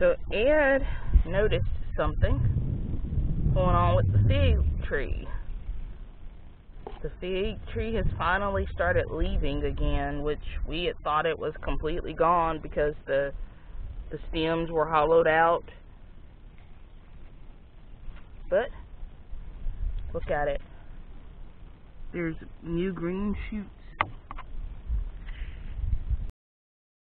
So Ed noticed something going on with the fig tree. The fig tree has finally started leaving again, which we had thought it was completely gone because the stems were hollowed out. But look at it. There's new green shoots